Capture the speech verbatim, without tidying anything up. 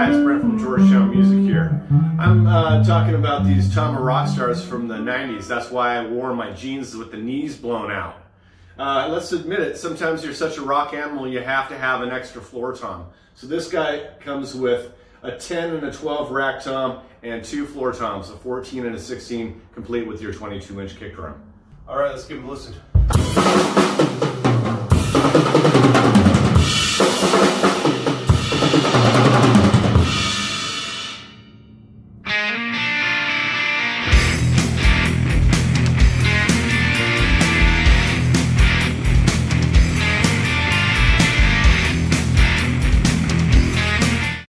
Hi, it's Brent from Georgetown Music here. I'm uh, talking about these Tama Rockstars from the nineties. That's why I wore my jeans with the knees blown out. Uh, let's admit it, sometimes you're such a rock animal you have to have an extra floor tom. So this guy comes with a ten and a twelve rack tom and two floor toms, a fourteen and a sixteen, complete with your twenty-two inch kick drum. All right, let's give it a listen.